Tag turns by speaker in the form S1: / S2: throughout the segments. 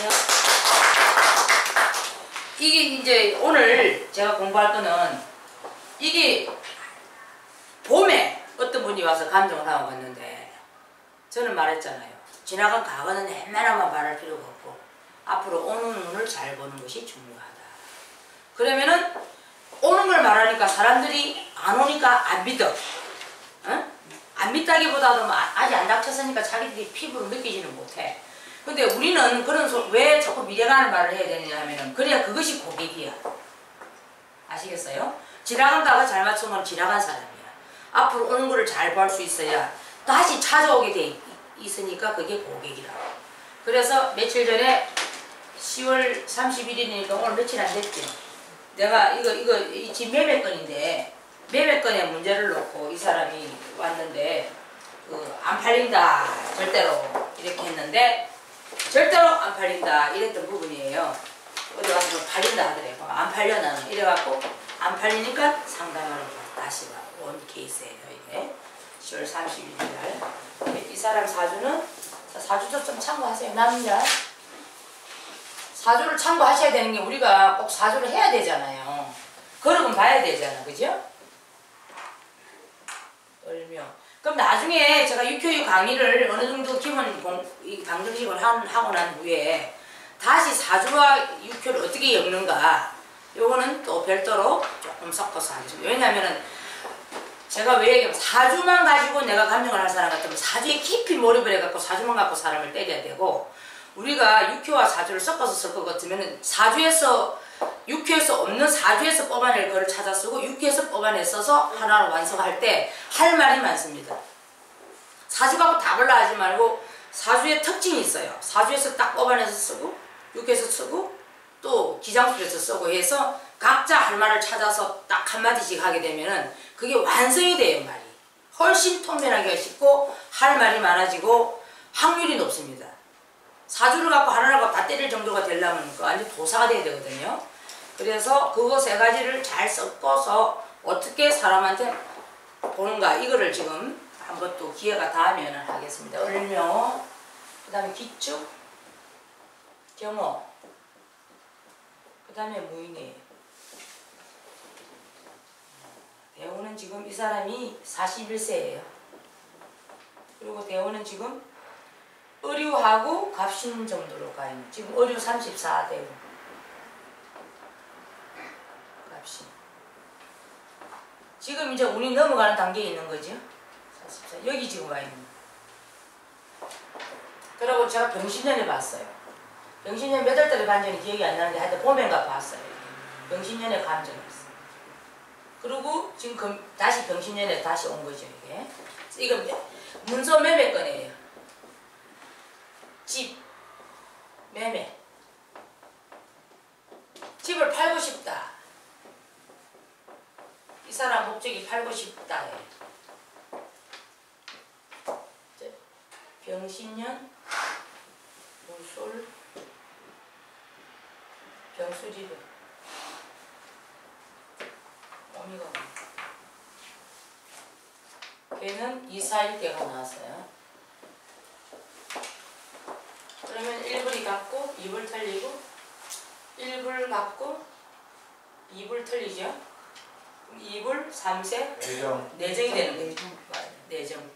S1: 안녕하세요. 이게 이제 오늘 제가 공부할 거는 이게 봄에 어떤 분이 와서 감정을 하고 갔는데 저는 말했잖아요. 지나간 과거는 웬만하면 말할 필요가 없고 앞으로 오는 눈을 잘 보는 것이 중요하다. 그러면은 오는 걸 말하니까 사람들이 안 오니까 안 믿어. 어? 안 믿다기보다도 아직 안 닥쳤으니까 자기들이 피부로 느끼지는 못해. 근데 우리는 그런 왜 자꾸 미래가는 말을 해야 되느냐 하면은 그래야 그것이 고객이야. 아시겠어요? 지나간다가 잘 맞추면 지나간 사람이야. 앞으로 오는 거를 잘 볼 수 있어야 다시 찾아오게 돼 있으니까 그게 고객이라고. 그래서 며칠 전에 10월 31일이니까 오늘 며칠 안 됐지. 내가 이거 지금 매매건인데 매매건에 문제를 놓고 이 사람이 왔는데 안 팔린다 절대로 이렇게 했는데 절대로 안 팔린다 이랬던 부분이에요. 어디 가서 팔린다 하더래요. 안 팔려 나는 이래갖고 안 팔리니까 상담하러 다시 온 케이스예요. 이게 10월 31일 날 이 사람 사주도 좀 참고하세요. 남자 사주를 참고하셔야 되는 게 우리가 꼭 사주를 해야 되잖아요. 걸어은 봐야 되잖아. 그죠? 그럼 나중에 제가 육효유 강의를 어느 정도 기본 방정식을 하고 난 후에 다시 사주와 육효를 어떻게 엮는가 요거는 또 별도로 조금 섞어서 하겠습니다. 왜냐하면은 제가 왜 얘기하면 사주만 가지고 내가 감정을 할 사람 같으면 사주에 깊이 몰입을 해갖고 사주만 갖고 사람을 때려야 되고 우리가 육효와 사주를 섞어서 쓸 것 같으면은 사주에서 육효에서 없는 사주에서 뽑아낼 거를 찾아 쓰고 육효에서 뽑아내 써서 하나로 완성할 때 할 말이 많습니다. 사주 갖고 다 볼라 하지 말고 사주의 특징이 있어요. 사주에서 딱 뽑아내서 쓰고 육효에서 쓰고 또 기장술에서 쓰고 해서 각자 할 말을 찾아서 딱 한마디씩 하게 되면은 그게 완성이 돼요. 말이 훨씬 통변하기가 쉽고 할 말이 많아지고 확률이 높습니다. 사주를 갖고 하나를 갖고 다 때릴 정도가 되려면 완전 도사가 돼야 되거든요. 그래서 그거 세 가지를 잘 섞어서 어떻게 사람한테 보는가 이거를 지금 한번 또 기회가 닿으면 하겠습니다. 을묘, 그 다음에 기축, 경호, 그 다음에 무인이에요. 대우는 지금 이 사람이 41세예요. 그리고 대우는 지금 의류하고 갑신 정도로 가 있는 지금 의류 34대우 갑신 지금 이제 운이 넘어가는 단계에 있는 거죠. 44 여기 지금 와 있는. 그리고 제가 병신년에 봤어요. 병신년 몇 월 달에 반전이 기억이 안 나는데 하여튼 봄엔가 봤어요. 병신년에 감정했어요. 그리고 지금 다시 병신년에 다시 온 거죠. 이게 이건 문서 매매건이에요. 집, 매매. 집을 팔고 싶다. 이 사람 목적이 팔고 싶다. 병신년, 무술, 병수지도, 어미가 걔는 241개가 나왔어요. 그러면 1불이 갖고 2불 털리고 1불 갖고 2불 털리죠. 2불 3세 내정이 되는 거죠. 내정.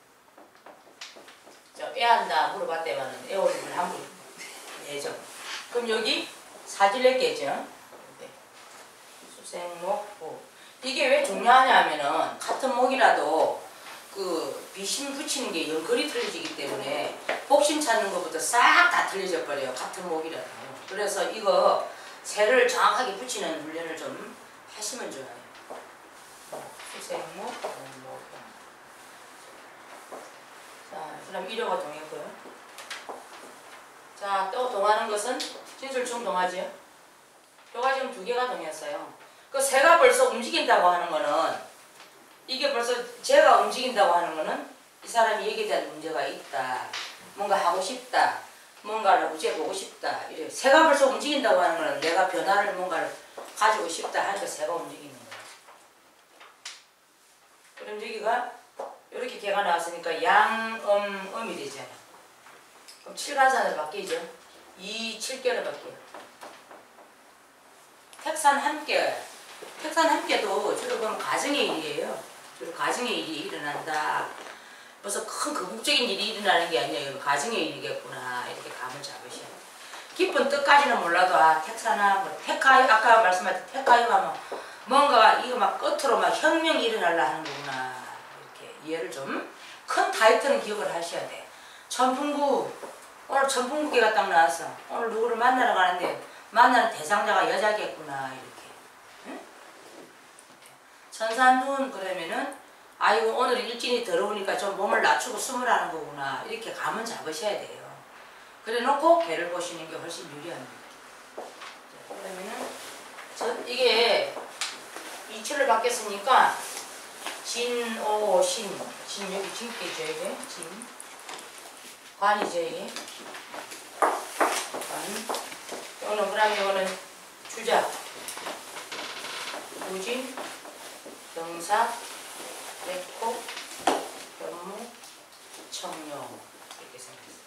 S1: 애한다 물어봤대만은 애월불 한불 내정. 그럼 여기 사질레개죠. 수생목 부. 이게 왜 중요하냐면은 같은 목이라도 그 비심 붙이는 게 연결이 틀려지기 때문에 복심 찾는 것부터 싹 다 틀려져 버려요. 같은 목이라도. 그래서 이거 새를 정확하게 붙이는 훈련을 좀 하시면 좋아요. 수생목, 목목. 자, 그럼 일요가 동했고요. 자, 또 동하는 것은 진술충 동하지요. 표가 지금 2개가 동했어요. 그 새가 벌써 움직인다고 하는 거는 이게 벌써 제가 움직인다고 하는 거는 이 사람이 여기에 대한 문제가 있다. 뭔가 하고 싶다. 뭔가를 우지해 보고 싶다. 이래. 새가 벌써 움직인다고 하는 거는 내가 변화를 뭔가를 가지고 싶다 하니까 새가 움직이는 거야. 그럼 여기가 이렇게 개가 나왔으니까 양음이 되잖아. 그럼 칠간산으로 바뀌죠. 2, 7개월밖에. 택산 함께. 택산 함께도 주로 보면 가정의 일이에요. 주로 가정의 일이 일어난다. 벌써 큰 극복적인 일이 일어나는 게 아니라 이거 가정의 일이겠구나. 이렇게 감을 잡으셔야 돼요. 깊은 뜻까지는 몰라도 택사나 뭐 택하유 아까 말씀하신 택하유가 뭐 뭔가 이거 막 끝으로 막 혁명이 일어나려 하는 거구나. 이렇게 이해를 좀 큰 타이틀은 기억을 하셔야 돼. 천풍구 오늘 천풍구기가 딱 나왔어. 오늘 누구를 만나러 가는데 만나는 대상자가 여자겠구나 이렇게. 응? 천산눈 그러면은 아이고 오늘 일진이 더러우니까 좀 몸을 낮추고 숨을 하는 거구나 이렇게 감은 잡으셔야 돼요. 그래 놓고 개를 보시는 게 훨씬 유리합니다. 그러면은 이게 이철을 받겠으니까 진, 오, 신 여기 진겠죠 이게 진 관이죠 이게 관 오늘 그러면 이거는 주자 무진 병사 백호 변무 청룡 이렇게 생겼어요.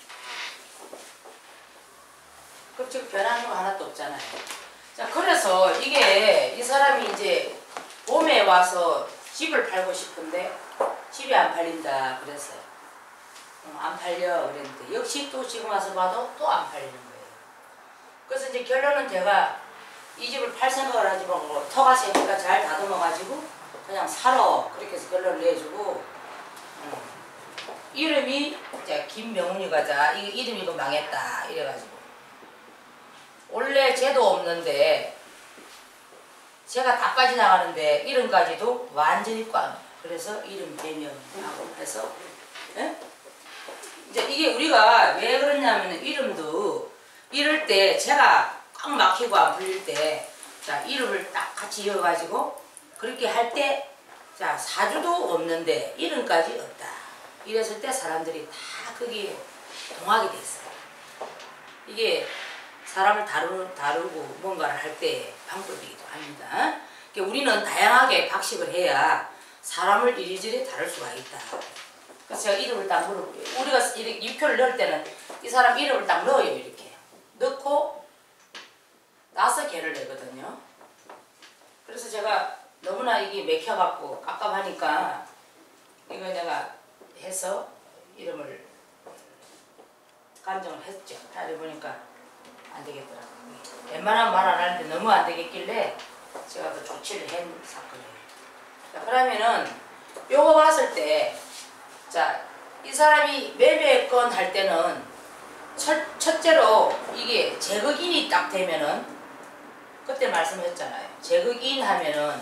S1: 그럼 지금 변하는 거 하나도 없잖아요. 자 그래서 이게 이 사람이 이제 봄에 와서 집을 팔고 싶은데 집이 안 팔린다 그랬어요. 안 팔려 그랬는데 역시 또 지금 와서 봐도 또 안 팔리는 거예요. 그래서 이제 결론은 제가 이 집을 팔 생각을 하지 말고 터가 세니까 잘 다듬어 가지고 그냥 사러 그렇게 해서 결론을 내주고 이름이 이제 김명훈이 가자 이 이름이 이거 망했다 이래가지고 원래 죄도 없는데 제가 다 빠져나가는데 이름까지도 완전히 꽝. 그래서 이름 개명하고 해서 예? 이제 이게 우리가 왜 그러냐면 이름도 이럴 때 제가 꽉 막히고 안 풀릴 때 자 이름을 딱 같이 이어가지고 그렇게 할 때 자 사주도 없는데 이름까지 없다. 이랬을 때 사람들이 다 거기에 동하게 됐어요. 이게 사람을 다루고 뭔가를 할 때 방법이기도 합니다. 그러니까 우리는 다양하게 박식을 해야 사람을 이리저리 다룰 수가 있다. 그래서 제가 이름을 딱 물어볼게요. 우리가 이렇게 유표를 넣을 때는 이 사람 이름을 딱 넣어요. 이렇게 넣고 나서 개를 내거든요. 그래서 제가 너무나 이게 맥혀갖고 깝깝하니까 이거 내가 해서 이름을 간정을 했죠. 해보니까 안 되겠더라고요. 웬만하면 말 안 하는데 너무 안 되겠길래 제가 그 조치를 한 사건이에요. 자, 그러면은 요거 봤을 때 자, 이 사람이 매매권 할 때는 첫째로 이게 제극인이 딱 되면은 그때 말씀했잖아요. 제극인 하면은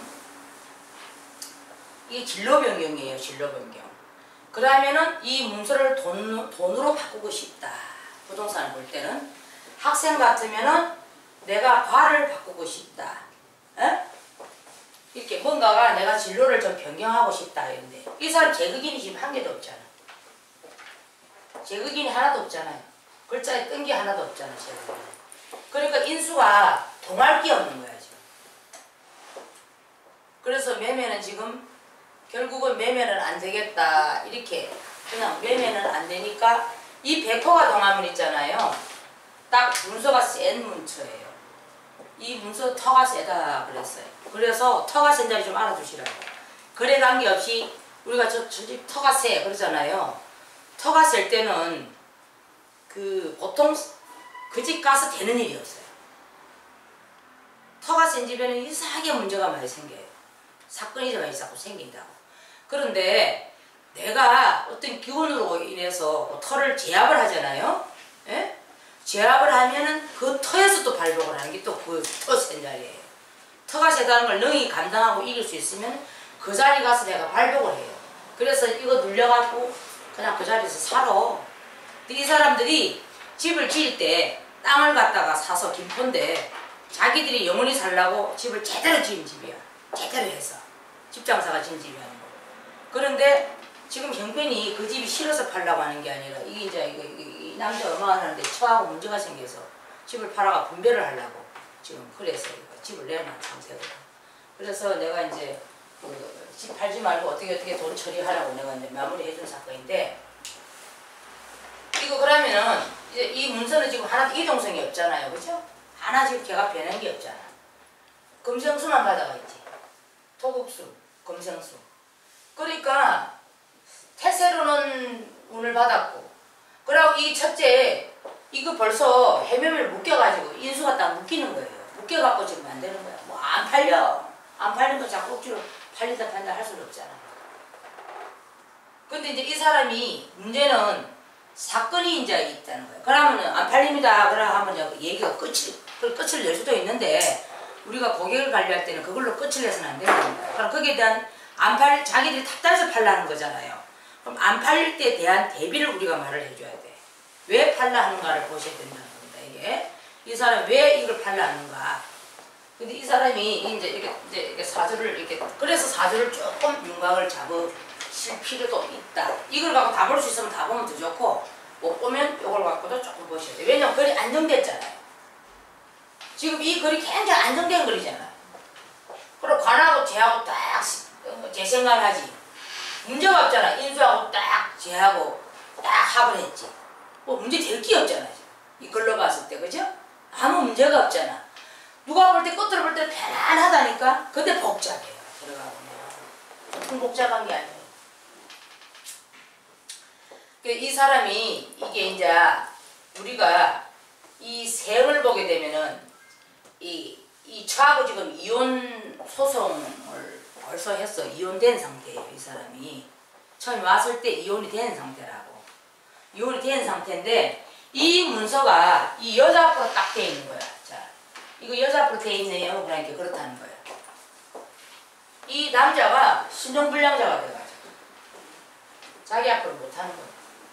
S1: 이게 진로변경이에요. 진로변경. 그러면은 이 문서를 돈으로 바꾸고 싶다. 부동산을 볼 때는 학생 같으면은 내가 과를 바꾸고 싶다. 에? 이렇게 뭔가가 내가 진로를 좀 변경하고 싶다. 이런데 이 사람 제극인이 지금 한 개도 없잖아. 제극인이 하나도 없잖아요. 글자에 뜬 게 하나도 없잖아. 제극인. 그러니까 인수가 동할 게 없는 거야 지금. 그래서 매매는 지금 결국은 매매는 안 되겠다. 이렇게 그냥 매매는 안 되니까 이 백호가 동하면 있잖아요. 딱 문서가 센 문서예요. 이 문서 터가 세다 그랬어요. 그래서 터가 센 자리 좀 알아두시라고. 거래 관계없이 우리가 저 집 터가 세 그러잖아요. 터가 셀 때는 그 보통 그 집 가서 되는 일이 없어요. 터가 센 집에는 이상하게 문제가 많이 생겨요. 사건이 많이 자꾸 생긴다고. 그런데 내가 어떤 기운으로 인해서 터를 제압을 하잖아요. 예? 제압을 하면은 그 터에서 또 발목을 하는 게 또 그 터 센 자리예요. 터가 세다는 걸 능히 감당하고 이길 수 있으면 그 자리 가서 내가 발목을 해요. 그래서 이거 눌려갖고 그냥 그 자리에서 살아. 이 사람들이 집을 지을 때 땅을 갖다가 사서 김포인데 자기들이 영원히 살라고 집을 제대로 지은 집이야. 제대로 해서. 집장사가 지은 집이 아니고. 그런데 지금 형편이 그 집이 싫어서 팔라고 하는 게 아니라 이게 이제 이 남자 얼마나 사는데 처하고 문제가 생겨서 집을 팔아가 분배를 하려고 지금 그래서 집을 내놓은 상태거든. 그래서 내가 이제 그 집 팔지 말고 어떻게 돈 처리하라고 내가 이제 마무리해준 사건인데 이거 그러면은 이제 이 문서는 지금 하나도 이동성이 없잖아요. 그죠? 하나 지금 걔가 변한 게 없잖아. 검생수만 받아가 있지. 토국수, 검생수. 그러니까 태세로는 운을 받았고, 그리고 이 첫째 이거 벌써 해묘를 묶여가지고 인수가 딱 묶이는 거예요. 묶여갖고 지금 안 되는 거야. 뭐 안 팔려. 안 팔린 거 자꾸 억지로 팔리다 할 수는 없잖아. 근데 이제 이 사람이 문제는 사건이 이제 있다는 거예요. 그러면은 안 팔립니다. 그래 하면 얘기가 끝을 낼 수도 있는데 우리가 고객을 관리할 때는 그걸로 끝을 내서는 안 되는 겁니다. 그럼 거기에 대한 자기들이 탑단해서 팔라는 거잖아요. 그럼 안 팔릴 때에 대한 대비를 우리가 말을 해줘야 돼. 왜 팔라 하는가를 보셔야 된다는 겁니다. 이게 이 사람이 왜 이걸 팔라 하는가. 근데 이 사람이 이제 이렇게 사주를 이렇게 그래서 사주를 조금 윤곽을 잡으실 필요도 있다. 이걸 갖고 다 볼 수 있으면 다 보면 더 좋고 못 보면 이걸 갖고도 조금 보셔야 돼. 왜냐면 글이 안정됐잖아요. 지금 이 글이 굉장히 안정된 글이잖아요. 그리고 관하고 재하고 딱 재생관하지. 문제가 없잖아. 인수하고 딱 재하고 딱 합을 했지. 뭐 문제 될 게 없잖아. 이 글로 봤을 때 그죠? 아무 문제가 없잖아. 누가 볼 때 끝으로 볼 때 편안하다니까. 근데 복잡해요. 들어가 보면 조금 복잡한 게 아니에요. 이 사람이 이게 이제 우리가 이 생을 보게 되면은 이 저하고 지금 이혼 소송을 벌써 했어. 이혼된 상태예요. 이 사람이 처음에 왔을 때 이혼이 된 상태라고. 이혼이 된 상태인데 이 문서가 이 여자 앞으로 딱 돼 있는 거야. 자, 이거 여자 앞으로 돼 있네요. 그러니까 그렇다는 거야. 이 남자가 신종불량자가 돼가지고 자기 앞으로 못하는 거야.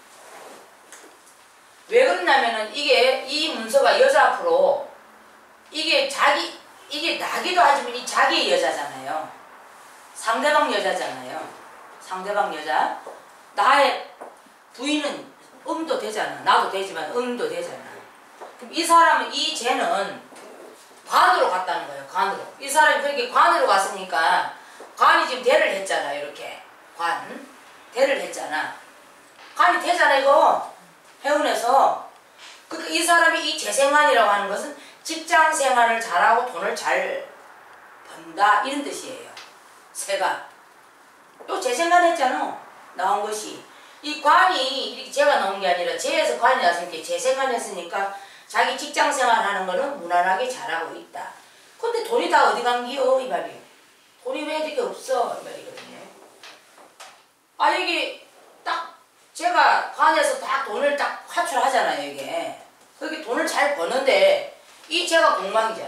S1: 왜 그러냐면은 이 문서가 여자 앞으로 이게 나기도 하지만 이 자기의 여자잖아요. 상대방 여자잖아요. 상대방 여자. 나의 부인은 음도 되잖아. 나도 되지만 음도 되잖아. 그럼 이 사람은 이 쟤는 관으로 갔다는 거예요. 관으로. 이 사람이 그렇게 관으로 갔으니까 관이 지금 대를 했잖아요. 이렇게 대를 했잖아. 관이 되잖아 이거. 해운에서. 그러니까 이 사람이 이 재생관이라고 하는 것은 직장 생활을 잘하고 돈을 잘 번다 이런 뜻이에요. 새가. 또 재생관 했잖아. 나온 것이. 이 관이 이렇게 재가 나온 게 아니라 재에서 관이 났으니까 재생관 했으니까 자기 직장 생활하는 거는 무난하게 잘하고 있다. 근데 돈이 다 어디 간기요? 이 말이에요. 돈이 왜 이렇게 없어? 이 말이거든요. 아 여기 딱 제가 관에서 딱 돈을 딱 화출하잖아요. 이게. 그렇게 돈을 잘 버는데 이 제가 공망이잖아.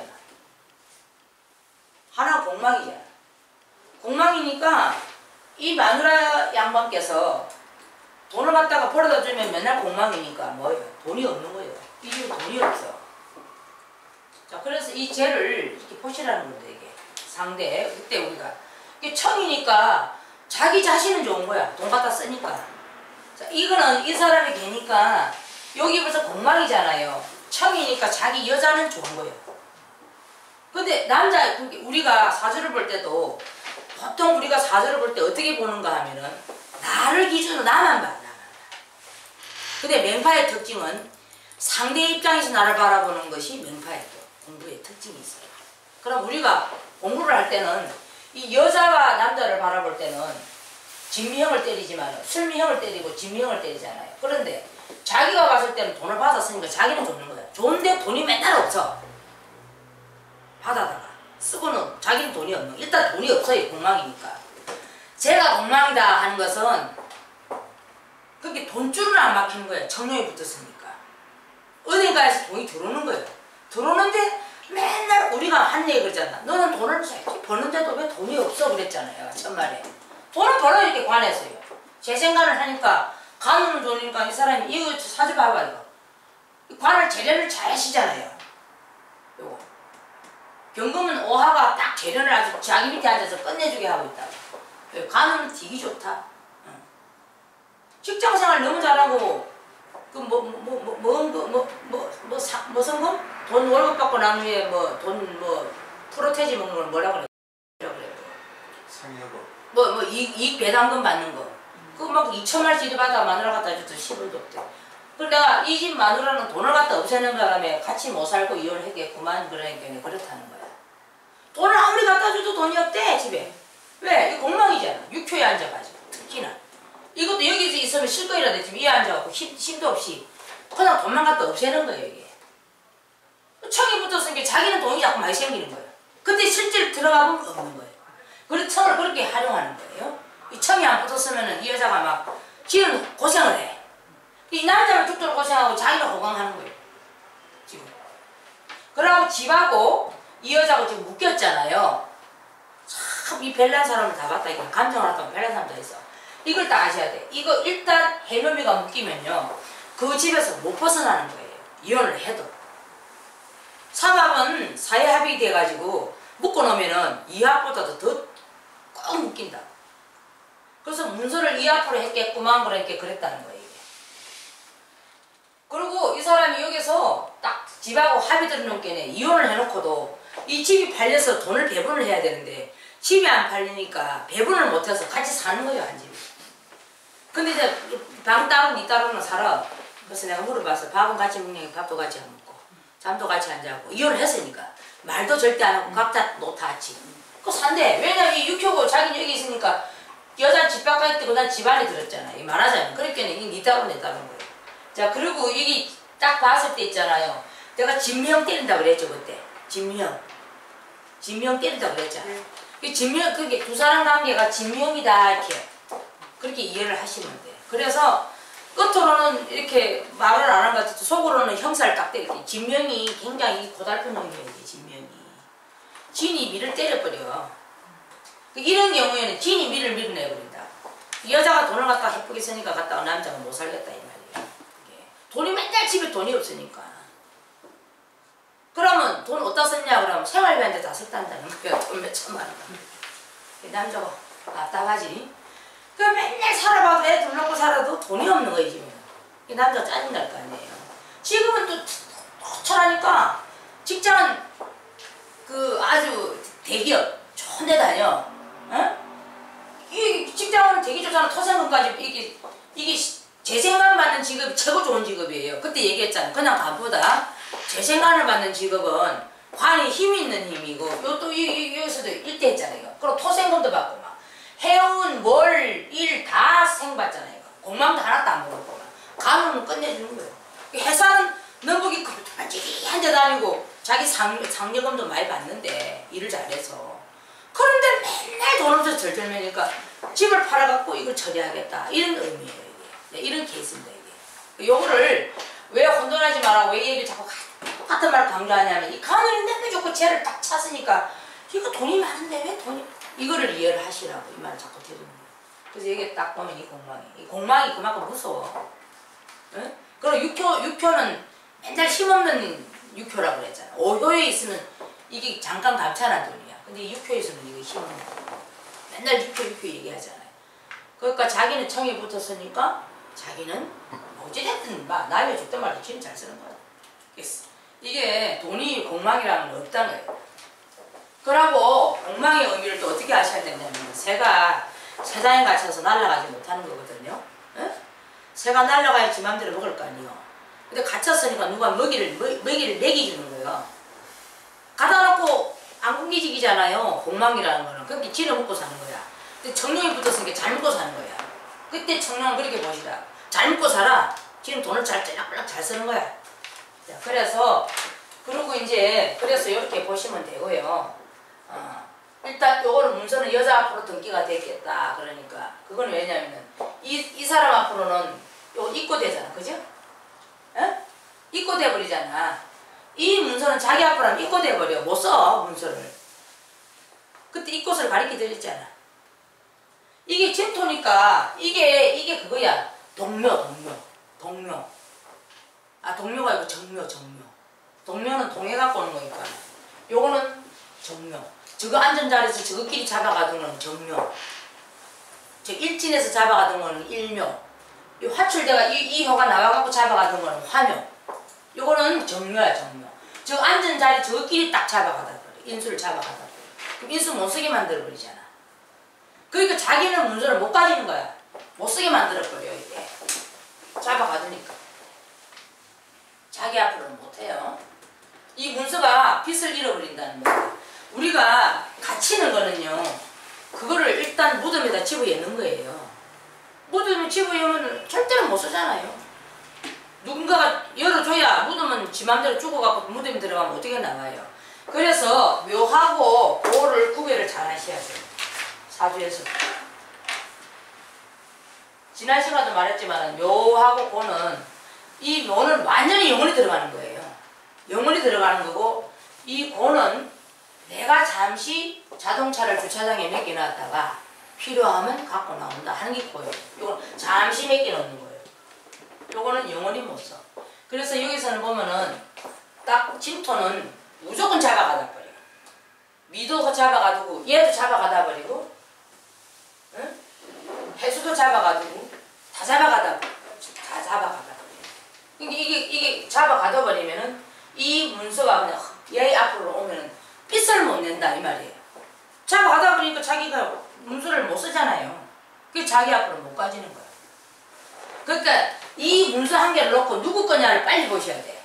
S1: 하나 공망이잖아. 공망이니까 이 마누라 양반께서 돈을 갖다가 벌어다 주면 맨날 공망이니까 뭐예요? 돈이 없는 거예요. 이 집에 돈이 없어. 자, 그래서 이 죄를 이렇게 보시라는 건데, 이게. 상대, 그때 우리가. 이게 청이니까 자기 자신은 좋은 거야. 돈 갖다 쓰니까. 자, 이거는 이 사람이 되니까 여기 벌써 공망이잖아요. 청이니까 자기 여자는 좋은 거예요. 근데 남자, 우리가 사주를 볼 때도 보통 우리가 사주를 볼 때 어떻게 보는가 하면은 나를 기준으로 나만 봐. 근데 맹파의 특징은 상대 입장에서 나를 바라보는 것이 맹파의 공부의 특징이 있어요. 그럼 우리가 공부를 할 때는 이 여자와 남자를 바라볼 때는 진미형을 때리지만 술미형을 때리고 진미형을 때리잖아요. 그런데 자기가 봤을 때는 돈을 받았으니까 자기는 좋는 거야. 좋은데 돈이 맨날 없어. 받아다가 쓰고는 자기는 돈이 없는. 일단 돈이 없어요. 공망이니까. 제가 공망이다 하는 것은 그게 돈줄은 안 막히는 거예요. 청룡이 붙었으니까. 은행가에서 돈이 들어오는 거예요. 들어오는데 맨날 우리가 한 얘기 그러잖아. 너는 돈을 버는데도 왜 돈이 없어 그랬잖아요. 첫말에. 돈을 벌어 이렇게 관해서요. 재생관을 하니까 관으로 돌리니까 이 사람이 이거 사주 봐봐 이거. 관을 재련을 잘 하시잖아요. 요거. 경금은 오하가 딱 재련을 아주 자기 밑에 앉아서 끝내주게 하고 있다고. 관은 되게 좋다. 직장생활 너무 잘하고 그 성금? 돈 월급 받고 난 후에 돈 프로테지 먹는 걸 뭐라 그래? 상여금. 이익 배당금 받는 거. 그 막 2천만원씩 받아 마누라 갖다 줘도 10원도 없대. 그래서 내가 이 집 마누라는 돈을 갖다 없애는 바람에 같이 못 살고 이혼했겠구만. 그러니까 그렇다는 거야. 돈을 아무리 갖다 줘도 돈이 없대 집에. 왜? 이거 엉망이잖아. 육효에 앉아가지고 특히나. 이것도 여기서 있으면 쉴 거이라 지금 이 앉아갖고 힘도 없이 그냥 돈만 갖다 없애는 거예요 이게. 청이 붙었으니까 자기는 돈이 자꾸 많이 생기는 거예요. 근데 실제로 들어가보면 없는 거예요. 그래서 청을 그렇게 활용하는 거예요. 이 청이 안 붙었으면 이 여자가 막 지는 고생을 해. 이 남자는 죽도록 고생하고 자기는 호강하는 거예요. 지금. 그러고 집하고 이 여자가 지금 묶였잖아요. 참 이 별난 사람을 다 봤다. 이거 감정을 하다가 별난 사람도 있어. 이걸 딱 아셔야 돼. 이거 일단 해놈이가 묶이면요. 그 집에서 못 벗어나는 거예요. 이혼을 해도. 삼합은 사회합의가 돼가지고 묶어놓으면은 이합보다도 더 꼭 묶인다. 그래서 문서를 이합으로 했겠구만 그러니까 그랬다는 거예요. 이게. 그리고 이 사람이 여기서 딱 집하고 합의 들어놓게네 이혼을 해놓고도 이 집이 팔려서 돈을 배분을 해야 되는데 집이 안 팔리니까 배분을 못해서 같이 사는 거예요 한 집이. 근데 이제 방 따로 니 따로는 살아. 그래서 내가 물어봤어. 밥은 같이 먹냐 밥도 같이 안 먹고 잠도 같이 안 자고 이혼을 했으니까 말도 절대 안 하고 각자 노타치 그거 산대. 왜냐면 이 육효고 자기는 여기 있으니까 여자는 집 바깥에 있고 난 집 안에 들었잖아. 이 말하자면 그러니까 이게 니 따로 내 따로인 거예요. 자 그리고 이게 딱 봤을 때 있잖아요. 내가 진명 때린다고 그랬죠 그때. 진명 때린다고 그랬잖아. 진명 그게 두 사람 관계가 진명이다 이렇게 그렇게 이해를 하시면 돼. 그래서 끝으로는 이렇게 말을 안 한 것 같아도 속으로는 형사를 딱 때릴게. 진명이 굉장히 고달픈 놈이에요. 진명이. 진이 미를 때려버려. 이런 경우에는 진이 미를 밀어내버린다. 여자가 돈을 갖다가 예쁘게 쓰니까 갖다가 남자가 못 살겠다 이 말이에요. 돈이 맨날 집에 돈이 없으니까. 그러면 돈 어디다 썼냐 그러면 생활비한테 다 썼단다는 거야. 돈 몇 천만 원. 남자가 답답하지. 그 맨날 살아봐도 애 둘 놓고 살아도 돈이 없는 거지 지금. 이 남자가 짜증날 거 아니에요. 지금은 또 호철하니까 직장은 그 아주 대기업 좋은 데 다녀. 어? 이 직장은 되게 좋잖아. 토생금까지 이게 재생관 받는 직업이 최고 좋은 직업이에요. 그때 얘기했잖아. 그냥 간보다 재생관을 받는 직업은 관이 힘이 있는 힘이고 요 또 여기서도 일대 했잖아요. 그리고 토생금도 받고 막 해운 월 일 다 생받잖아요. 공망도 하나도 안 먹었고 간호는 끝내주는 거예요. 회사는 너보기 반짝이 한데 다니고 자기 상여금도 많이 받는데 일을 잘해서 그런데 맨날 돈 없어서 절절매니까 집을 팔아갖고 이걸 처리하겠다 이런 의미예요. 이게. 네, 이런 케이스입니다. 이게. 요거를 왜 혼돈하지 마라 왜 얘기를 자꾸 똑같은 말 강조하냐면 이 간호는 내가 좋고 쟤를 딱 찾으니까 이거 돈이 많은데 왜 돈이 이거를 이해를 하시라고 이 말을 자꾸 드리는 거예요. 그래서 여기 딱 보면 이 공망이 그만큼 무서워. 응? 그리고 육효는 맨날 힘없는 육효라고 그랬잖아. 오효에 있으면 이게 잠깐 감찬한 돈이야. 근데 육효에 있으면 이게 힘없는 돈. 맨날 육효 얘기하잖아요. 그러니까 자기는 청이 붙었으니까 자기는 어찌됐든 남의 줬단 말도 지금 잘 쓰는 거야. 이게 돈이 공망이라는 건 없다는 거예요. 그러고 공망의 의미를 또 어떻게 아셔야 되냐면 새가 새장에 갇혀서 날아가지 못하는 거거든요. 에? 새가 날아가야 지 맘대로 먹을 거 아니에요. 근데 갇혔으니까 누가 먹이를 먹이주는 거예요. 가다 놓고 안 굶기지기잖아요. 공망이라는 거는. 그렇게 지를 먹고 사는 거야. 근데 청룡이 붙었으니까 잘 먹고 사는 거야. 그때 청룡은 그렇게 보시라. 잘 먹고 살아. 지금 돈을 잘 쓰는 거야. 자, 그래서 그리고 이제 그래서 이렇게 보시면 되고요. 일단 요거는 문서는 여자 앞으로 등기가 되겠다. 그러니까 그건 왜냐면은 이 사람 앞으로는 요거 입고되잖아. 그죠? 에? 입고돼 버리잖아. 이 문서는 자기 앞으로 하면 입고돼 버려. 못 써 문서를. 그때 입고서를 가르쳐 드렸잖아. 이게 진토니까 이게 그거야. 동묘. 아 동묘가 아니고 정묘. 동묘는 동해 갖고 오는 거니까. 요거는 정묘. 저거 앉은 자리에서 저거끼리 잡아가던 거는 정묘. 저 일진에서 잡아가던 거는 일묘. 이 화출대가 이 효가 나와갖고 잡아가던 거는 화묘. 요거는 정묘야 정묘. 저 앉은 자리 저거끼리 딱 잡아가다 버려. 인수를 잡아가다 버려. 그럼 인수 못 쓰게 만들어 버리잖아. 그러니까 자기는 문서를 못 가지는 거야. 못 쓰게 만들어 버려 이게. 잡아가두니까. 받치는 거는요. 그거를 일단 무덤에다 집어넣는 거예요. 무덤에 집어넣으면 절대로 못 쓰잖아요. 누군가가 열어줘야 무덤은 지 맘대로 죽어갖고 무덤에 들어가면 어떻게 나와요. 그래서 묘하고 고를 구별을 잘 하셔야 돼요. 사주에서. 지난 시간도 말했지만 묘하고 고는 이 묘는 완전히 영혼이 들어가는 거예요. 영혼이 들어가는 거고 이 고는 내가 잠시 자동차를 주차장에 맡겨놨다가 필요하면 갖고 나온다 하는 게 고예요. 이건 잠시 맡겨놓는 거예요. 요거는 영원히 못 써. 그래서 여기서는 보면은 딱 진토는 무조건 잡아가다 버려. 미도 잡아가두고 얘도 잡아가다 버리고 응? 해수도 잡아가두고 다 잡아가다 버려. 이게 잡아가다 버리면은 이 문서가 그냥 얘 앞으로 오면은 삐설 못 낸다 이 말이에요. 잡아가다 보니까 자기가 문서를 못 쓰잖아요. 그게 자기 앞으로 못 가지는 거예요. 그러니까 이 문서 한 개를 놓고 누구 거냐를 빨리 보셔야 돼요.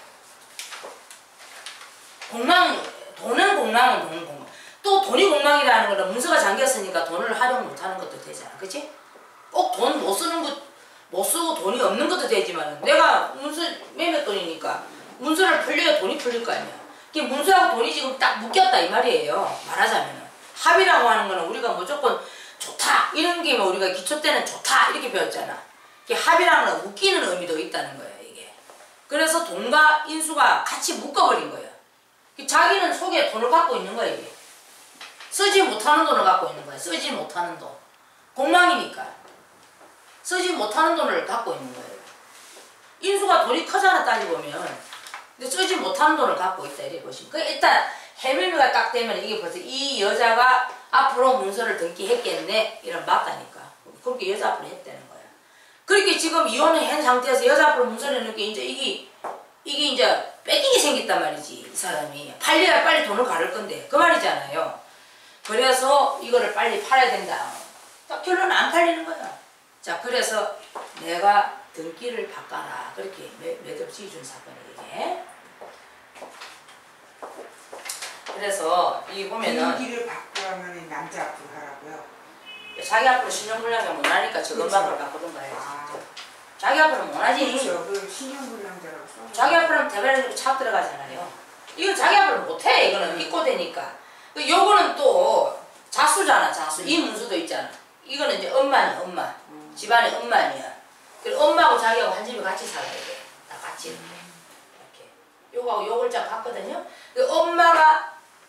S1: 돈은 공망은 또 돈이 공망이라는 거는 문서가 잠겼으니까 돈을 활용 못하는 것도 되잖아. 그치? 꼭 돈 못 쓰는 것, 못 쓰고 돈이 없는 것도 되지만 내가 문서 매매 돈이니까 문서를 풀려야 돈이 풀릴 거 아니야. 그 문서하고 돈이 지금 딱 묶였다 이 말이에요. 말하자면은. 합이라고 하는 거는 우리가 무조건 좋다 이런 게 뭐 우리가 기초 때는 좋다 이렇게 배웠잖아. 이게 합이라는 건 묶이는 의미도 있다는 거예요. 이게. 그래서 돈과 인수가 같이 묶어버린 거예요. 자기는 속에 돈을 갖고 있는 거예요. 이게. 쓰지 못하는 돈을 갖고 있는 거예요. 쓰지 못하는 돈. 공망이니까. 쓰지 못하는 돈을 갖고 있는 거예요. 인수가 돈이 크잖아 따지보면. 근데 쓰지 못하는 돈을 갖고 있다 이래 보시면. 그러니까 일단 해밀미가 딱 되면 이게 벌써 이 여자가 앞으로 문서를 등기했겠네 이런 맞다니까. 그렇게 여자 앞으로 했다는 거야. 그렇게 지금 이혼을 한 상태에서 여자 앞으로 문서를 넣게 이제 이게 이제 뺏기게 생겼단 말이지. 이 사람이 팔려야 빨리 돈을 가를 건데 그 말이잖아요. 그래서 이거를 빨리 팔아야 된다. 딱 결론은 안 팔리는 거야. 자, 그래서 내가 등기를 바꿔라. 그렇게 매듭지 준 사건이 이게. 그래서 이 보면은
S2: 등기를 바꾸라면 남자 앞으로 하라고요.
S1: 자기 앞으로 신용불량자 못하니까 저금방을 바꾸던가 해야지. 자기 앞으로는 못하지.
S2: 그렇죠. 그 신용불량자라고 써.
S1: 자기 앞으로는 대가리로 착 들어가잖아요. 이건 자기 앞으로는 못해. 이거는 입고되니까. 요거는 또 자수잖아. 자수. 이 문서도 있잖아. 이거는 이제 엄마는 엄마. 집안의 엄마니야. 그리고 엄마하고 자기하고 한 집에 같이 살아야 돼. 다 같이. 이렇게. 요거하고 요 글자 같거든요. 그 엄마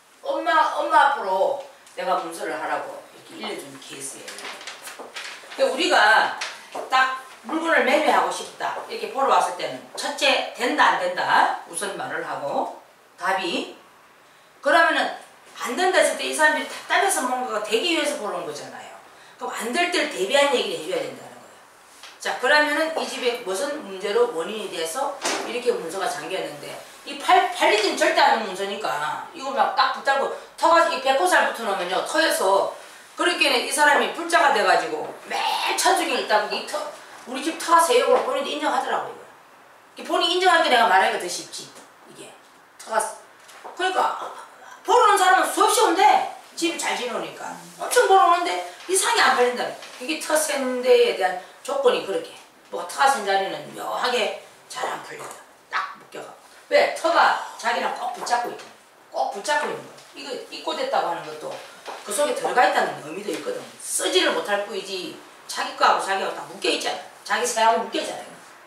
S1: 앞으로 내가 문서를 하라고 이렇게 일러준 케이스예요. 그러니까 우리가 딱 물건을 매매하고 싶다 이렇게 보러 왔을 때는 첫째 된다 안 된다 우선 말을 하고 답이 그러면은 안 된다 했을 때 이 사람들이 답답해서 뭔가가 되기 위해서 보러 온 거잖아요. 그럼 안 될 때를 대비한 얘기를 해줘야 된다는 거예요. 자 그러면은 이 집에 무슨 문제로 원인이 돼서 이렇게 문서가 잠겼는데 이 팔리진 절대 않는 문서니까 이거 막 딱 붙들고 터가 이 백호살 붙여놓으면요 터에서 그렇게 이 사람이 불자가 돼가지고 매일 천수경 읽다 보니 우리 집 터 세역으로 본인도 인정하더라고요. 본인 인정하니까 내가 말하기가 더 쉽지. 이게 터가 그러니까 보러 오는 사람은 수없이 온대. 집이 잘 지내니까 엄청 보러 오는데 이 상이 안 팔린다. 이게 터 센 데에 대한 조건이 그렇게 뭐가 터가 센 자리는 묘하게 잘 안 풀려. 딱 묶여가. 왜? 터가 자기랑 꼭 붙잡고 있고 꼭 붙잡고 있는 거야. 이거 입고됐다고 하는 것도 그 속에 들어가 있다는 의미도 있거든. 쓰지를 못할 뿐이지 자기 거하고 자기하고 다 묶여있잖아. 자기 새하고 묶여있잖아요.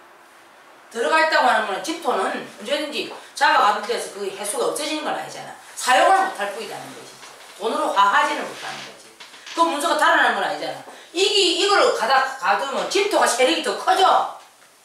S1: 들어가 있다고 하는 거는 집토는 언제든지 잡아가둔 데서 그 해수가 없어지는 건 아니잖아. 사용을 못할 뿐이라는 거지. 돈으로 화하지는 못하는 거지. 그 문서가 달아나는 건 아니잖아. 이거를 가두면 집토가 세력이 더 커져.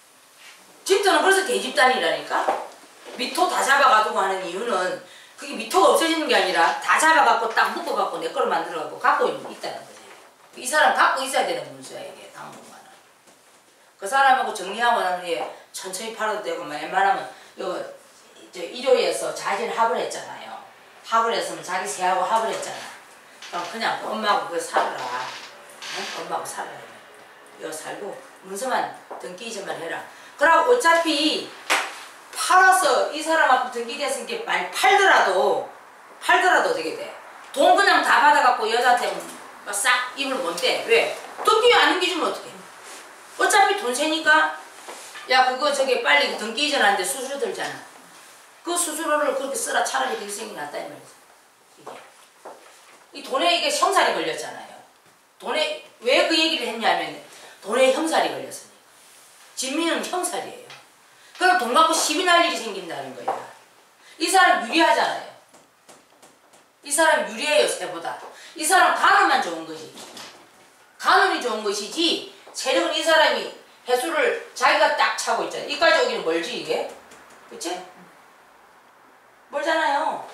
S1: 집토는 그래서 대집단이라니까. 미토 다 잡아가두고 하는 이유는 그게 미토가 없어지는 게 아니라 다 잡아갖고 딱 묶어갖고 내 거를 만들어갖고 갖고 있다는 거지. 이 사람 갖고 있어야 되는 문서야 이게 당분간은. 그 사람하고 정리하고 난 뒤에 천천히 팔아도 되고 웬만하면 요 일요일에서 자진 합을 했잖아요. 합을 했으면 자기 새하고 합을 했잖아. 그럼 그냥 엄마하고 그거 살아라. 응? 엄마하고 살아라. 이거 살고 문서만 등기이전만 해라. 그러고 어차피 팔아서 이 사람하고 등기됐으니까 많이 팔더라도 되게 돼. 돈 그냥 다 받아갖고 여자한테 싹 입을 못대. 왜? 등기 안 넘기주면 어떡해? 어차피 돈 세니까 야 그거 저기 빨리 등기 이전하는데 수수료 들잖아. 그 수수료를 그렇게 쓰라 차라리 일생이 낫다 이 말이지. 이게. 이 돈에 이게 형살이 걸렸잖아요. 돈에 왜 그 얘기를 했냐면 돈에 형살이 걸렸으니까. 진미는 형살이에요. 그럼 돈 갖고 시비 날 일이 생긴다는 거야. 이 사람 유리하잖아요. 이 사람 유리해요, 새보다. 이 사람 간호만 좋은 거지. 간호이 좋은 것이지, 체력은 이 사람이 해수를 자기가 딱 차고 있잖아. 이까지 오기는 멀지, 이게? 그치? 멀잖아요.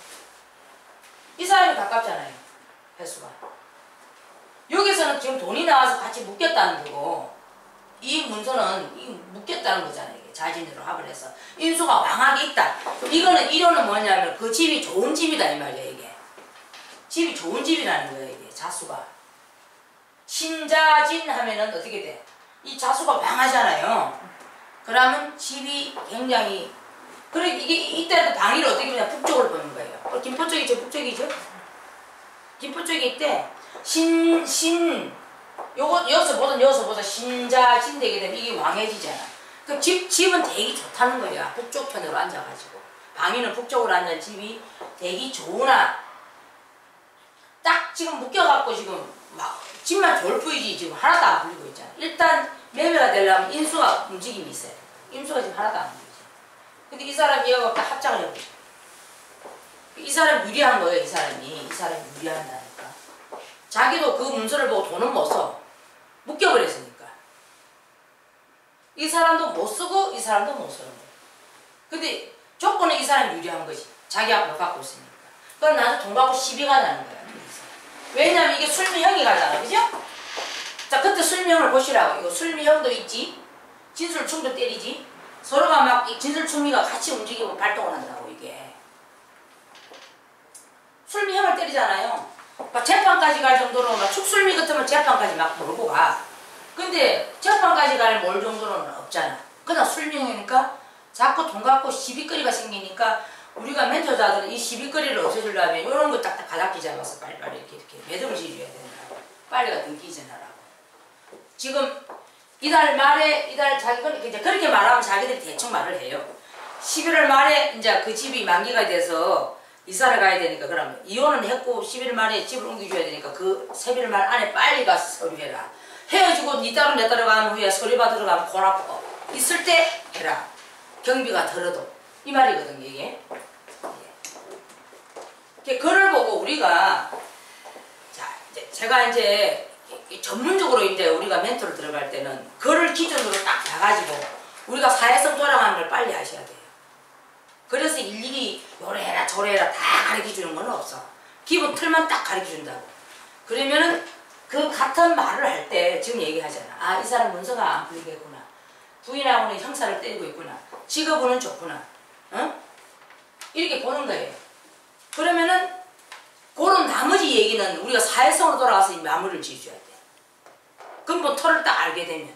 S1: 이 사람이 가깝잖아요, 해수가. 여기서는 지금 돈이 나와서 같이 묶였다는 거고, 이 문서는 묶였다는 거잖아요. 이게 자진으로 합을 해서. 인수가 왕하게 있다. 이거는, 이론은 뭐냐면 그 집이 좋은 집이다, 이 말이야, 이게. 집이 좋은 집이라는 거예요, 이게. 자수가. 신자진 하면은 어떻게 돼? 이 자수가 왕하잖아요. 그러면 집이 굉장히, 그래, 이게, 이때 방위를 어떻게 보냐, 북쪽으로 보는 거예요. 김포 쪽이죠, 북쪽이죠? 김포 쪽에 있대. 여기서 보다 신자진 되게 되면 이게 왕해지잖아. 그럼 집은 되게 좋다는 거야. 북쪽 편으로 앉아가지고. 방위는 북쪽으로 앉은 집이 되게 좋으나, 딱 지금 묶여갖고 지금 막, 집만 좋을 뿐이지 지금 하나도 안 풀리고 있잖아. 일단 매매가 되려면 인수가 움직임이 있어야 돼. 인수가 지금 하나도 안 움직이지. 근데 이 사람이 이거 딱 합장을 해보죠. 이 사람 유리한 거예요, 이 사람이. 이 사람이 유리한다니까. 자기도 그 문서를 보고 돈은 못 써. 묶여버렸으니까. 이 사람도 못 쓰고 이 사람도 못 쓰는 거예요. 근데 조건은 이 사람이 유리한 거지. 자기 앞으로 갖고 있으니까. 그럼 나한테 돈 갖고 시비가 나는 거야. 왜냐면 이게 술미형이 가잖아. 그죠? 자, 그때 술미형을 보시라고. 이거 술미형도 있지. 진술충도 때리지. 서로가 막 진술충미가 같이 움직이고 발동을 한다고 이게. 술미형을 때리잖아요. 막 재판까지 갈 정도로 막 축술미 같으면 재판까지 막 몰고 가. 근데 재판까지 갈 몰 정도는 없잖아. 그냥 술미형이니까 자꾸 돈 갖고 시비거리가 생기니까 우리가 멘토자들은 이 시비거리를 없애주려면 이런 거 딱딱 가닥기 잡아서 빨리빨리 이렇게 매듭을 지어줘야 된다고. 빨리가 등기 이전하라고. 지금 이달 말에 자기가 이제 그렇게 말하면 자기들이 대충 말을 해요. 11월 말에 이제 그 집이 만기가 돼서 이사를 가야 되니까 그러면 이혼은 했고 11월 말에 집을 옮겨줘야 되니까 그 11월 말 안에 빨리 가서 서류해라. 헤어지고 니 따로 내 따로 간 후에 서류 받으러 가면 돈 아프고 있을 때 해라. 경비가 들어도. 이 말이거든요, 이게. 그걸 보고 우리가, 자, 제가 이제 전문적으로 이제 우리가 멘토를 들어갈 때는 그를 기준으로 딱 봐가지고 우리가 사회성 돌아가는 걸 빨리 하셔야 돼요. 그래서 일일이 요래라 저래라 다 가르쳐 주는 건 없어. 기본 틀만 딱 가르쳐 준다고. 그러면은 그 같은 말을 할 때 지금 얘기하잖아. 아, 이 사람 문서가 안 풀리겠구나. 부인하고는 형사를 때리고 있구나. 직업은 좋구나. 어? 이렇게 보는 거예요. 그러면은 그런 나머지 얘기는 우리가 사회성으로 돌아가서 마무리를 지어줘야 돼. 근본 털을 딱 알게 되면.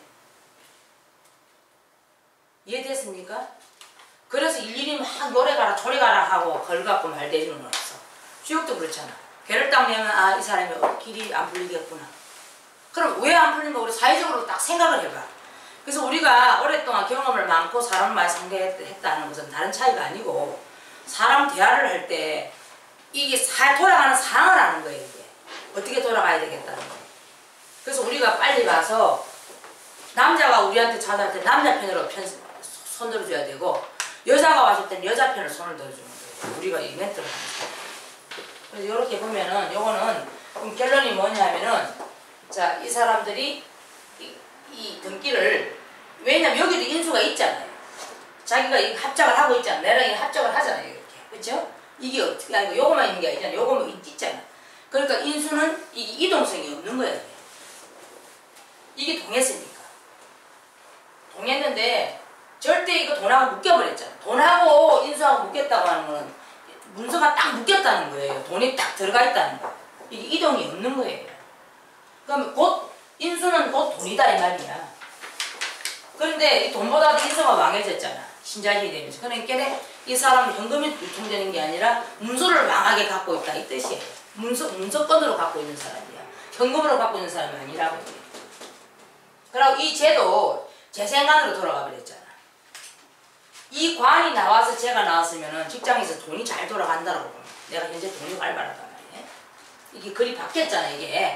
S1: 이해됐습니까? 그래서 일일이 막 요래 가라 저래 가라 하고 걸 갖고 말대주는 건 없어. 주역도 그렇잖아. 걔를 딱 내면 아, 이 사람이 길이 안 풀리겠구나. 그럼 왜 안 풀리는 거 우리 사회적으로 딱 생각을 해봐. 그래서 우리가 오랫동안 경험을 많고 사람을 많이 상대했다는 것은 다른 차이가 아니고 사람 대화를 할 때 이게 돌아가는 상황을 아는 거예요. 이게. 어떻게 돌아가야 되겠다는 거예요. 그래서 우리가 빨리 가서 남자가 우리한테 찾아올 때 남자 편으로 손 들어줘야 되고 여자가 왔을 때는 여자 편을 손을 들어주는 거예요. 우리가 이 멘트를 하는 거예요. 그래서 이렇게 보면은 요거는 그럼 결론이 뭐냐면은 자, 이 사람들이 이 등기를 왜냐면 여기도 인수가 있잖아요. 자기가 이 합작을 하고 있잖아. 내랑 이 합작을 하잖아요. 이렇게. 그렇죠? 이게 어떻게 아니고 요거만 있는 게 아니잖아. 요거만 있잖아. 그러니까 인수는 이게 이동성이 없는 거예요. 이게 동했으니까. 동했는데 절대 이거 돈하고 묶여버렸잖아. 돈하고 인수하고 묶였다고 하는 거는 문서가 딱 묶였다는 거예요. 돈이 딱 들어가 있다는 거예요. 이게 이동이 없는 거예요. 그러면 곧 인수는 곧 돈이다 이 말이야. 그런데 이 돈보다도 인수가 왕해졌잖아. 신자진이 되면서. 그러니까 이 사람은 현금이 유통되는 게 아니라 문서를 왕하게 갖고 있다 이 뜻이에요. 문서건으로 갖고 있는 사람이야. 현금으로 갖고 있는 사람이 아니라고. 그리고 이 쟤도 재생관으로 돌아가 버렸잖아. 이 관이 나와서 쟤가 나왔으면은 직장에서 돈이 잘 돌아간다라고 보면 내가 현재 돈이 활발하단 말이야. 이게 글이 바뀌었잖아.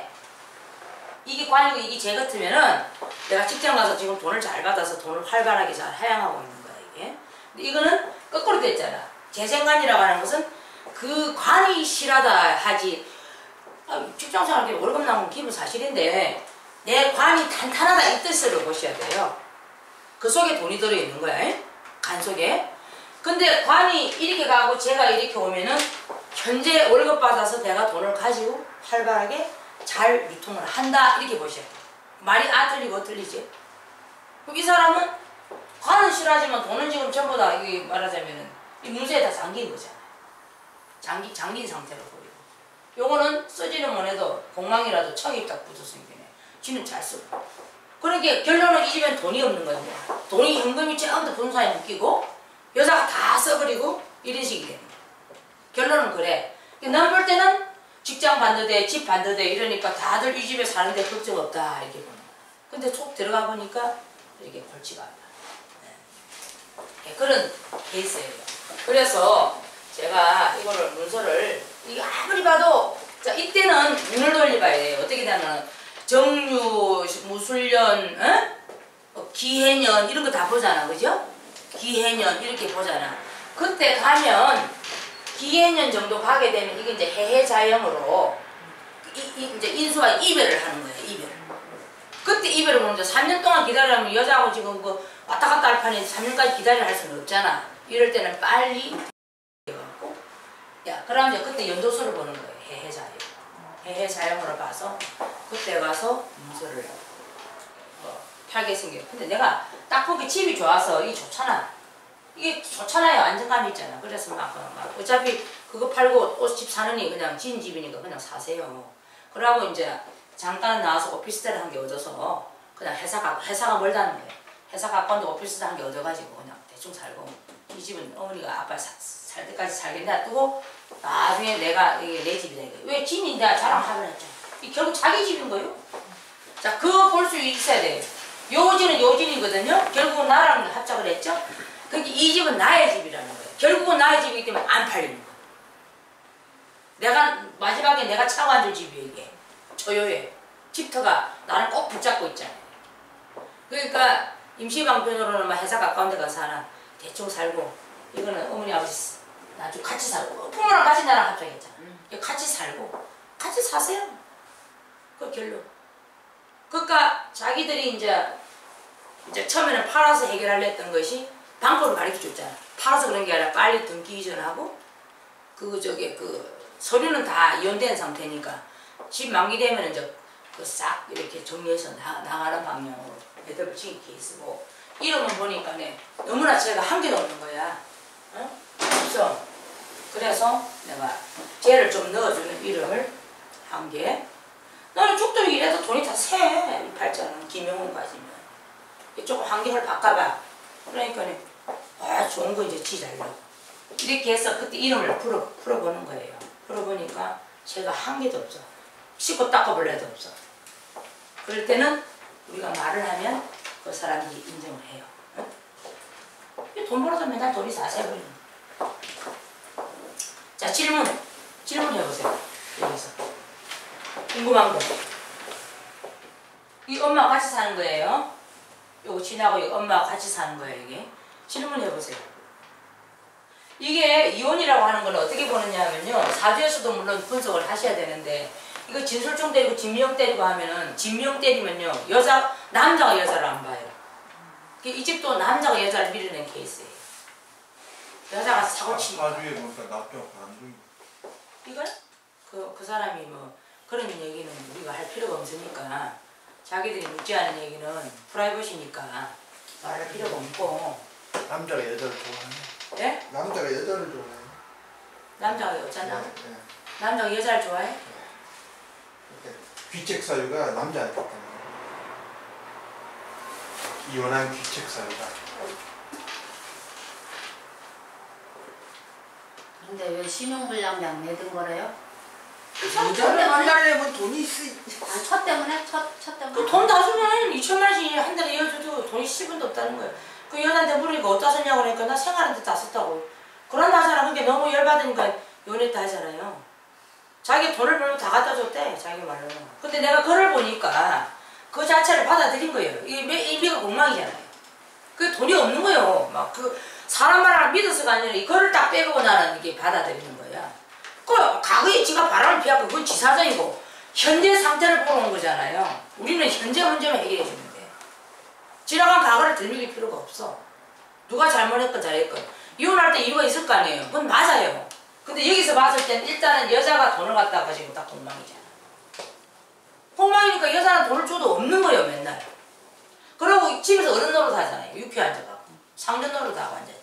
S1: 이게 관이고 이게 쟤 같으면은 내가 직장 가서 지금 돈을 잘 받아서 돈을 활발하게 잘 사용하고 있는 거야 이게. 근데 이거는 거꾸로 됐잖아. 재생관이라고 하는 것은 그 관이 실하다 하지. 직장생활 월급 나오면 기분 사실인데 내 관이 탄탄하다 이 뜻으로 보셔야 돼요. 그 속에 돈이 들어있는 거야. 간 속에. 근데 관이 이렇게 가고 제가 이렇게 오면은 현재 월급 받아서 내가 돈을 가지고 활발하게 잘 유통을 한다 이렇게 보셔야 돼요. 말이 틀리고 틀리지. 그럼 이 사람은 관은 실하지만 돈은 지금 전부 다 이게 말하자면은 이 문서에 다 잠긴 거잖아요. 잠긴 상태로 보이고. 요거는 쓰지는 못해도 공망이라도 척이 딱 붙었으니까 쥐는 잘 쓰고. 그러니까 결론은 이 집엔 돈이 없는 거야. 돈이 현금이 전부 본사에 묶이고 여자가 다 써버리고 이런 식이 되는 거야. 결론은 그래. 난 볼 때는 직장 반대돼 집 반대돼 이러니까 다들 이 집에 사는데 걱정 없다 이렇게 보는 거야. 근데 속 들어가 보니까 이렇게 골치가 안 나. 네, 그런 케이스예요. 그래서 제가 이거를 문서를 이게 아무리 봐도 자 이때는 눈을 돌려봐야 돼요. 어떻게 되면 정유, 무술년, 기해년 이런 거 다 보잖아, 그죠? 기해년 이렇게 보잖아. 그때 가면 기해년 정도 가게 되면 이게 이제 해해자형으로 이제 인수와 이별을 하는 거예요. 이별. 그때 이별을 보는데 3년 동안 기다리려면 여자하고 지금 그 왔다 갔다 할 판에 3년까지 기다리려 할 수는 없잖아. 이럴 때는 빨리 해갖고 야 그러면 이제 그때 연도수를 보는 거예요. 해해자형. 해해자형으로 봐서 그때 가서 문서를 팔게 생겨요. 근데 내가 딱 보기 집이 좋아서 이게 좋잖아. 이게 좋잖아요. 안정감이 있잖아. 그래서 막 어차피 그거 팔고 또 집 사느니 그냥 진 집이니까 그냥 사세요. 그러고 이제 잠깐 나와서 오피스텔 한 개 얻어서 그냥 회사가 멀다는 거예요. 회사 가까운데 오피스텔 한 개 얻어가지고 그냥 대충 살고 이 집은 어머니가 아빠 살 때까지 살게 놔두고 나중에 내가 이게 내 집이다 이거. 왜 진이 내가 자랑하려 했잖아. 이 결국 자기 집인 거예요. 자 그거 볼 수 있어야 돼요. 요진은 요진이거든요. 결국은 나랑 합작을 했죠. 그러니까 이 집은 나의 집이라는 거예요. 결국은 나의 집이기 때문에 안 팔리는 거예요. 내가 마지막에 내가 차고 앉을 집이에요 이게. 조요해. 집터가 나를 꼭 붙잡고 있잖아요. 그러니까 임시방편으로는 막 회사 가까운 데 가서 하나 대충 살고 이거는 어머니 아버지 나중에 같이 살고 부모랑 같이 나랑 합작했잖아. 같이 살고 같이 사세요. 그 결론. 그러니까 자기들이 이제 처음에는 팔아서 해결하려 했던 것이 방법을 가르쳐줬잖아. 팔아서 그런 게 아니라 빨리 등기 이전하고 그 서류는 다 이혼된 상태니까 집 만기되면 이제 그 싹 이렇게 정리해서 나가는 방향으로 배달을 치는 케이스고 이름은 보니까 너무나 제가 한 개도 없는 거야. 어? 없어. 그래서 내가 쟤를 좀 넣어주는 이름을 한 개. 나는 죽도 이래도 돈이 다 새. 팔자는 김영훈까지면. 조금 환경을 바꿔봐. 그러니까 좋은 거 이제 지달라고. 이렇게 해서 그때 이름을 풀어보는 거예요. 풀어보니까 제가 한 개도 없어. 씻고 닦아볼래도 없어. 그럴 때는 우리가 말을 하면 그 사람이 인정을 해요. 돈 벌어서 맨날 돈이 사세요. 자 질문해보세요. 여기서 궁금한 거. 이 엄마가 같이 사는 거예요. 요거 친하고 이 엄마가 같이 사는 거예요. 이게 질문해보세요. 이게 이혼이라고 하는 건 어떻게 보느냐 하면요. 사주에서도 물론 분석을 하셔야 되는데 이거 진술중 때리고 진명 때리고 하면은 진명 때리면요. 남자가 여자를 안 봐요. 이 집도 남자가 여자를 밀어낸 케이스예요. 여자가 사고 치니까.
S3: 사주에 보니까 납격 반중.
S1: 이걸? 그 사람이 뭐 그런 얘기는 우리가 할 필요가 없으니까 자기들이 묻지 않은 얘기는 프라이버시니까 말할 필요가 없고.
S3: 남자가 여자를 좋아하네.
S1: 예?
S3: 남자가 여자를 좋아해.
S1: 남자가 여자나?
S3: 네.
S1: 남자가 여자를 좋아해?
S3: 귀책 사유가 남자한테 있다는 거야. 이혼한 귀책 사유가.
S4: 근데 왜 신용불량자 내든 거래요?
S2: 여자를 만나려면 돈이 있어.
S4: 첫 때문에? 첫 때문에?
S1: 그 돈 다 주면 2천만 원씩 한 달에 이어줘도 돈이 10원도 없다는 거예요. 그 여자한테 물으니까 어디다 썼냐고 그러니까 나 생활한테 다 썼다고. 그런다 하잖아. 그게 너무 열받으니까 연애다 하잖아요. 자기 돈을 벌면 다 갖다 줬대. 자기 말로는. 근데 내가 글을 보니까 그 자체를 받아들인 거예요. 이미가 공망이잖아요. 그 돈이 없는 거예요. 막 그 사람 말을 믿어서가 아니라 이거를 딱 빼고 나는 이게 받아들이는 거야. 그 과거에 지가 바람을 피하고 그건 지 사정이고 현재 상태를 보러 온 거잖아요. 우리는 현재 문제만 해결해 주면 돼. 지나간 과거를 들밀릴 필요가 없어. 누가 잘못했건 잘했건 이혼할 때 이유가 있을 거 아니에요. 그건 맞아요. 근데 여기서 봤을 땐 일단은 여자가 돈을 갖다 가지고 딱 공망이잖아. 공망이니까 여자는 돈을 줘도 없는 거예요 맨날. 그러고 집에서 어른 노릇 하잖아요. 유쾌 앉아갖고 상전 노릇 하고 앉았잖아.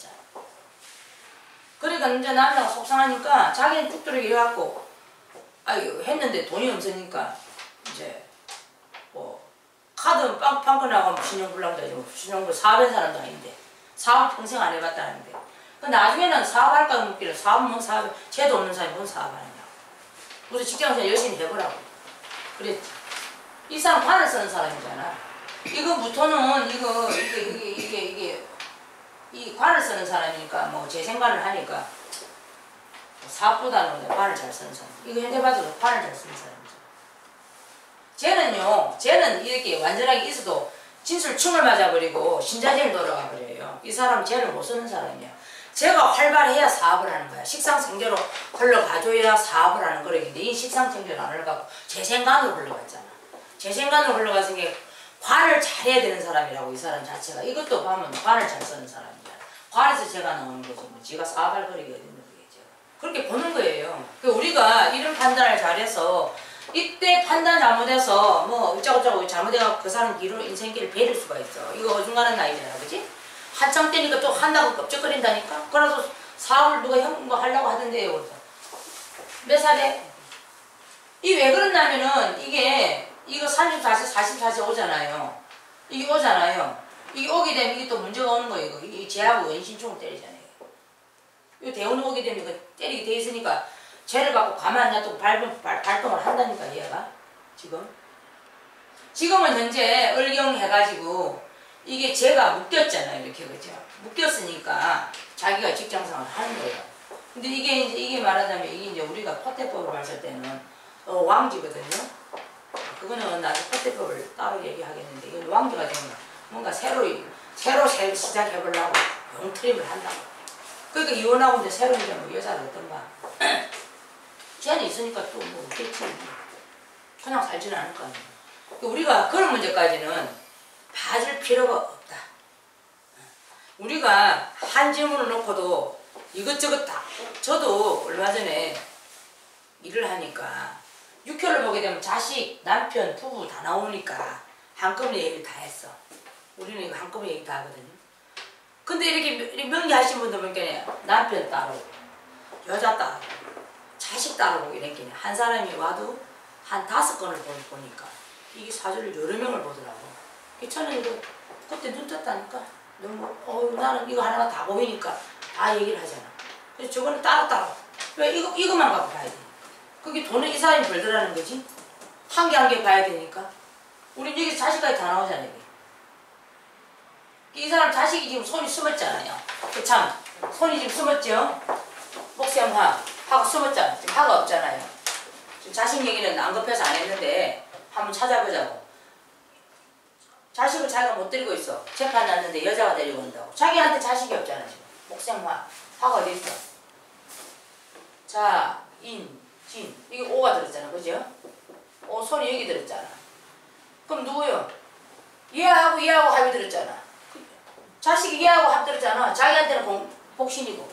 S1: 그러니까 이제 남자가 속상하니까 자기는 뚝뚝이 이래갖고 아유 했는데 돈이 없으니까 이제 뭐 카드 빵 끊어가면 신용불량도 아니고 신용불 사업한 사람도 아닌데 사업 평생 안 해봤다는데 그 나중에는 사업할까 묻기를 사업 뭐 사업 죄도 없는 사람이 뭔 사업하느냐 무슨 직장에서 열심히 해보라고 그랬지. 이 사람 관을 쓰는 사람이잖아. 이거부터는 이게 이 관을 쓰는 사람이니까 뭐 재생관을 하니까 사업보다는 관을 잘 쓰는 사람. 이거 현재 봐도 관을 잘 쓰는 사람이죠. 쟤는 이렇게 완전하게 있어도 진술충을 맞아버리고 신자진을 돌아가 버려요. 이 사람은 쟤를 못 쓰는 사람이야. 쟤가 활발해야 사업을 하는 거야. 식상생계로 흘러가줘야 사업을 하는 거라는데 이 식상생계로 안 흘러가고 재생관으로 흘러갔잖아. 재생관으로 흘러가서 게 관을 잘해야 되는 사람이라고 이 사람 자체가. 이것도 보면 관을 잘 쓰는 사람이야. 관에서 제가 나오는 거지. 뭐 지가 사업할 거리가 어딨는 거겠죠. 그렇게 보는 거예요. 우리가 이런 판단을 잘해서 이때 판단 잘못해서 뭐 어쩌고저쩌고 잘못해서 그 사람 길로 인생길을 베릴 수가 있어. 이거 어중간한 나이잖아. 그지? 한참 때니까 또 한다고 껍적거린다니까? 그래서 사업을 누가 뭐 하려고 하던데요. 그래서 몇 살에? 이 왜 그러냐면은 이거 34세 44세 오잖아요. 이게 오잖아요. 이게 오게 되면 이게 또 문제가 오는 거예요. 이 쟤하고 은신충을 때리잖아요. 이 대운이 오게 되면 이거 때리게 돼 있으니까 쟤를 갖고 가만 안 놔두고 발동을 한다니까 얘가 지금은 현재 을경해가지고 이게 쟤가 묶였잖아요. 이렇게 그죠? 묶였으니까 자기가 직장생활을 하는 거예요. 근데 이게 말하자면 이게 이제 우리가 포태법을 봤을 때는 왕지거든요. 그거는 나중에 포태법을 따로 얘기하겠는데 이건 왕지가 되면 뭔가 새로 시작해보려고 용트림을 한다고. 그러니까 이혼하고 이제 새로 이제 뭐 여자를 어떤가. 쟤는 있으니까 또 뭐 없겠지. 그냥 살지는 않을 거 아니에요. 우리가 그런 문제까지는 봐줄 필요가 없다. 우리가 한 질문을 놓고도 이것저것 다. 저도 얼마 전에 일을 하니까 육회를 보게 되면 자식, 남편, 부부 다 나오니까 한꺼번에 얘기를 다 했어. 우리는 이거 한꺼번에 얘기 다 하거든요. 근데 이렇게 명리하신 분들 보니까 남편 따로, 여자 따로, 자식 따로 이렇게 한 사람이 와도 한 5건을 보니까 이게 사주를 여러 명을 보더라고. 저는 이거 그때 눈 떴다니까. 너무 나는 이거 하나가 다 보이니까 다 얘기를 하잖아. 그래서 저거는 따로. 왜 이것만 갖고 봐야 돼. 그게 돈을 이 사람이 벌더라는 거지. 한 개 한 개 봐야 되니까. 우린 여기 자식까지 다 나오잖아요. 이 사람 자식이 지금 손이 숨었잖아요. 참 손이 지금 숨었죠. 목샘화 하고 숨었잖아. 지금 하가 없잖아요. 지금 자식 얘기는 안 급해서 안 했는데 한번 찾아보자고. 자식을 자기가 못 데리고 있어. 재판 났는데 여자가 데리고 온다고. 자기한테 자식이 없잖아 지금. 목샘화 하가 어디 있어. 자, 인, 진 이게 오가 들었잖아. 그죠? 손이 여기 들었잖아. 그럼 누구요? 얘하고 합이 들었잖아. 자식이 얘하고 합 들었잖아. 자기한테는 복신이고.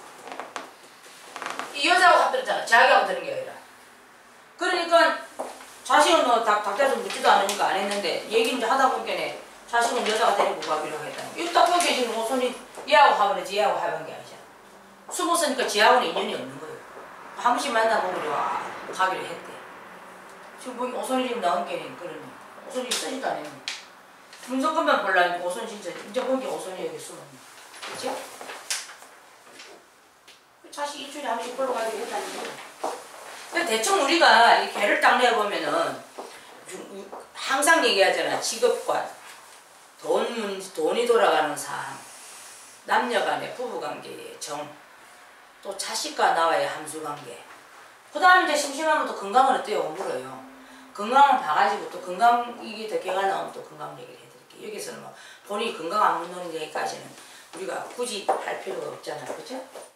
S1: 이 여자하고 합 들었잖아. 자기하고 들은 게 아니라. 그러니까 자식은 뭐 닭다리도 묻지도 않으니까 안 했는데 얘기는 이제 하다 보니까 자식은 여자가 데리고 가기로 하겠다. 이거 딱 보니까 지금 오손이 얘하고 합을 했지 얘하고 합한 게 아니잖아. 숨었으니까 지하고는 인연이 없는 거예요. 한 번씩 만나보고 가기로 했대. 지금 보니까 오손이 지금 나온 게 그러니 오손이 쓰지도 않았네. 문성근만 보려니까 오손이 진짜 이제 보니까 오손이 여기 숨었네. 그치? 자식 일주일에 한 번씩 보러 가기로 했다는 거예요. 대충 우리가 이 개를 딱 내보면은 항상 얘기하잖아. 직업관, 돈이 돌아가는 삶, 남녀 간의 부부관계의 정, 또 자식과 나와의 함수관계. 그 다음에 이제 심심하면 또 건강은 어때요? 물어요. 건강은 봐가지고 또 건강 이게 더 개가 나오면 또 건강 얘기를 해드릴게요. 여기서는 뭐 본인이 건강 안 묻는 얘기까지는 우리가 굳이 할 필요가 없잖아요. 그죠?